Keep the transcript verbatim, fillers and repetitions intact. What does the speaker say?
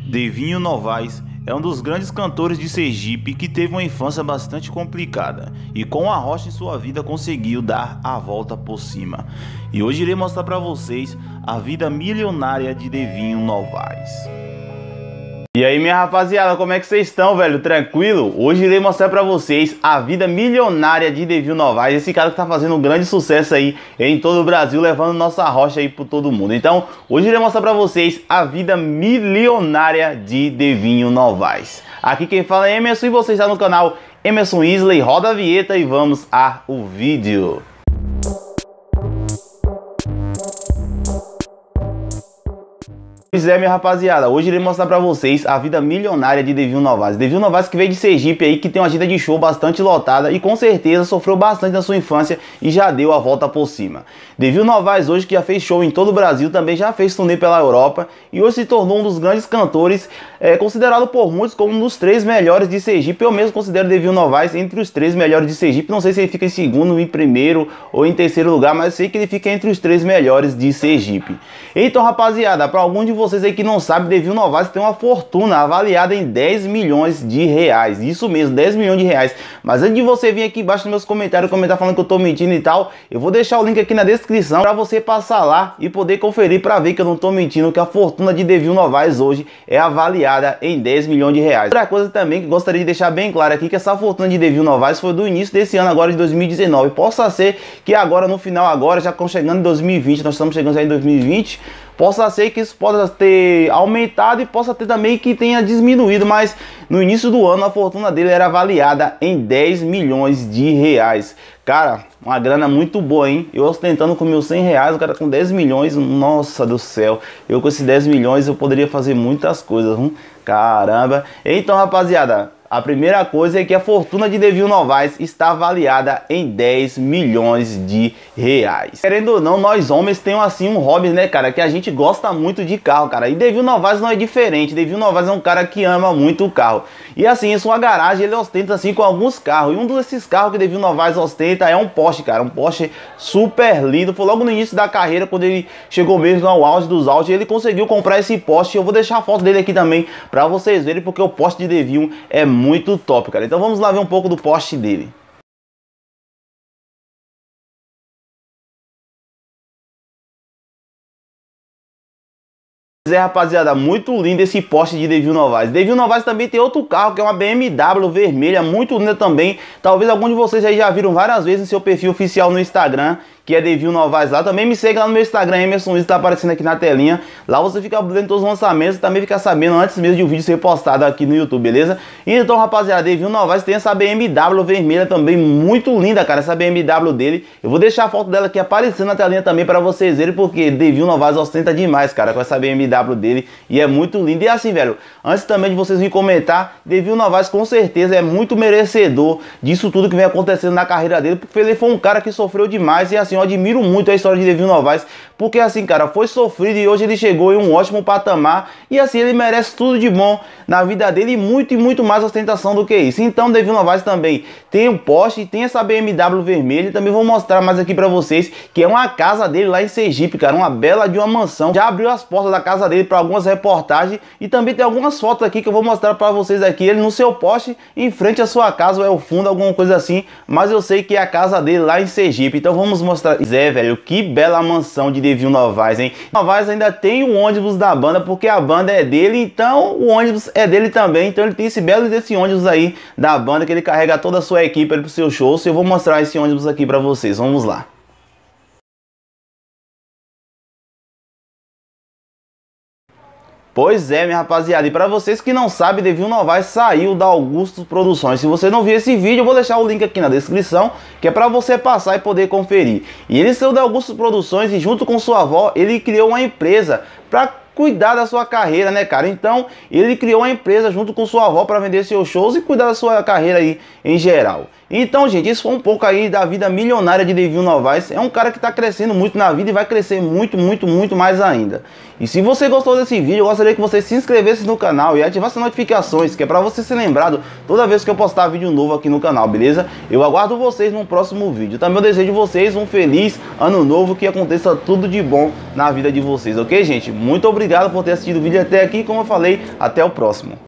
Devinho Novaes é um dos grandes cantores de Sergipe que teve uma infância bastante complicada e com a rocha em sua vida conseguiu dar a volta por cima. E hoje irei mostrar para vocês a vida milionária de Devinho Novaes. E aí, minha rapaziada, como é que vocês estão, velho? Tranquilo? Hoje irei mostrar pra vocês a vida milionária de Devinho Novaes, esse cara que tá fazendo um grande sucesso aí em todo o Brasil, levando nossa rocha aí por todo mundo. Então, hoje irei mostrar pra vocês a vida milionária de Devinho Novaes. Aqui quem fala é Emerson e você está no canal Emerson Isley. Roda a vinheta e vamos ao vídeo. Pois é, minha rapaziada, hoje irei mostrar pra vocês a vida milionária de Devinho Novaes. Devinho Novaes que veio de Sergipe aí, que tem uma agenda de show bastante lotada e com certeza sofreu bastante na sua infância e já deu a volta por cima. Devinho Novaes hoje que já fez show em todo o Brasil, também já fez turnê pela Europa e hoje se tornou um dos grandes cantores, é, considerado por muitos como um dos três melhores de Sergipe. Eu mesmo considero Devinho Novaes entre os três melhores de Sergipe. Não sei se ele fica em segundo, em primeiro ou em terceiro lugar, mas sei que ele fica entre os três melhores de Sergipe. Então, rapaziada, para algum de vocês aí que não sabe, Devinho Novaes tem uma fortuna avaliada em dez milhões de reais. Isso mesmo, dez milhões de reais. Mas antes de você vir aqui embaixo nos meus comentários comentar falando que eu tô mentindo e tal, eu vou deixar o link aqui na descrição para você passar lá e poder conferir para ver que eu não tô mentindo, que a fortuna de Devinho Novaes hoje é avaliada em dez milhões de reais. Outra coisa também que gostaria de deixar bem claro aqui, que essa fortuna de Devinho Novaes foi do início desse ano agora de dois mil e dezenove. Possa ser que agora no final agora, já chegando em dois mil e vinte, nós estamos chegando já em dois mil e vinte, possa ser que isso possa ter aumentado e possa ter também que tenha diminuído, mas no início do ano a fortuna dele era avaliada em dez milhões de reais. Cara, uma grana muito boa, hein? Eu ostentando com meus cem reais, o cara com dez milhões, nossa do céu. Eu com esses dez milhões eu poderia fazer muitas coisas, hum? Caramba. Então, rapaziada, a primeira coisa é que a fortuna de Devinho Novaes está avaliada em dez milhões de reais. Querendo ou não, nós homens temos assim um hobby, né, cara, que a gente gosta muito de carro, cara. E Devinho Novaes não é diferente. Devinho Novaes é um cara que ama muito o carro. E assim, em sua garagem ele ostenta assim com alguns carros. E um desses carros que Devinho Novaes ostenta é um Porsche, cara. Um Porsche super lindo. Foi logo no início da carreira, quando ele chegou mesmo ao auge dos auges, ele conseguiu comprar esse Porsche. Eu vou deixar a foto dele aqui também pra vocês verem, porque o Porsche de Devinho é muito top, cara. Então vamos lá ver um pouco do Porsche dele. É, rapaziada, muito lindo esse Porsche de Devinho Novaes. Devinho Novaes também tem outro carro que é uma B M W vermelha, muito linda também. Talvez algum de vocês aí já viram várias vezes em seu perfil oficial no Instagram, que é Devinho Novaes lá. Também me segue lá no meu Instagram, Emerson Isley, tá aparecendo aqui na telinha. Lá você fica vendo todos os lançamentos e também fica sabendo antes mesmo de o vídeo ser postado aqui no YouTube, beleza? Então, rapaziada, Devinho Novaes tem essa B M W vermelha também, muito linda, cara, essa B M W dele. Eu vou deixar a foto dela aqui aparecendo na telinha também para vocês verem, porque Devinho Novaes ostenta demais, cara, com essa B M W dele e é muito lindo. E assim, velho, antes também de vocês virem comentar, Devinho Novaes com certeza é muito merecedor disso tudo que vem acontecendo na carreira dele, porque ele foi um cara que sofreu demais. E assim, eu admiro muito a história de Devinho Novaes, porque assim, cara, foi sofrido e hoje ele chegou em um ótimo patamar e assim, ele merece tudo de bom na vida dele e muito e muito mais ostentação do que isso. Então, Devinho Novaes também tem um Porsche, tem essa B M W vermelha. Também vou mostrar mais aqui pra vocês, que é uma casa dele lá em Sergipe, cara, uma bela de uma mansão. Já abriu as portas da casa dele para algumas reportagens e também tem algumas fotos aqui que eu vou mostrar pra vocês aqui, ele no seu Porsche, em frente à sua casa, ou é o fundo, alguma coisa assim, mas eu sei que é a casa dele lá em Sergipe. Então vamos mostrar. Zé, velho, que bela mansão de Devinho Novaes, hein? Novaes ainda tem o ônibus da banda, porque a banda é dele, então o ônibus é dele também. Então ele tem esse belo desse ônibus aí da banda, que ele carrega toda a sua equipe para o seu show. Eu vou mostrar esse ônibus aqui para vocês, vamos lá. Pois é, minha rapaziada, e para vocês que não sabem, Devinho Novaes saiu da Augusto Produções. Se você não viu esse vídeo, eu vou deixar o link aqui na descrição, que é para você passar e poder conferir. E ele saiu da Augusto Produções e junto com sua avó, ele criou uma empresa para cuidar da sua carreira, né, cara? Então, ele criou uma empresa junto com sua avó para vender seus shows e cuidar da sua carreira aí em geral. Então, gente, isso foi um pouco aí da vida milionária de Devinho Novaes. É um cara que está crescendo muito na vida e vai crescer muito, muito, muito mais ainda. E se você gostou desse vídeo, eu gostaria que você se inscrevesse no canal e ativasse as notificações, que é para você ser lembrado toda vez que eu postar vídeo novo aqui no canal, beleza? Eu aguardo vocês no próximo vídeo. Também eu desejo vocês um feliz ano novo, que aconteça tudo de bom na vida de vocês, ok, gente? Muito obrigado. obrigado por ter assistido o vídeo até aqui. Como eu falei, até o próximo.